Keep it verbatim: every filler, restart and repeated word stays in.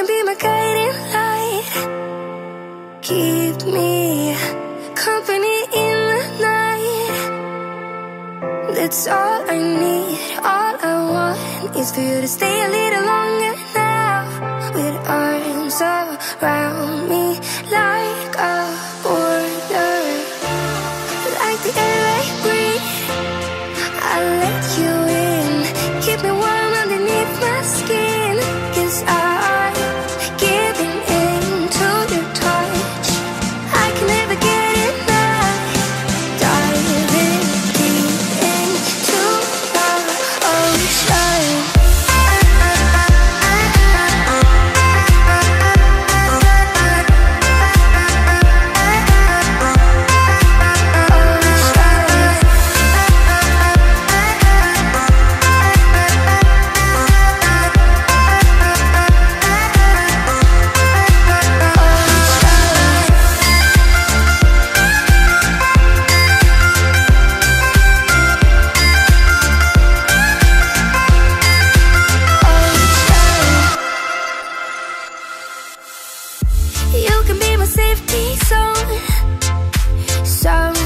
can be my guiding light. Keep me company in the night. That's all I need. All I want is for you to stay a little longer now, with arms around me like a border. Like the air I breathe, I'll let you in. Keep me warm underneath my skin, 'cause I'm giving in to your touch. I can never get enough. Diving deep into the ocean. You can be my safety zone. So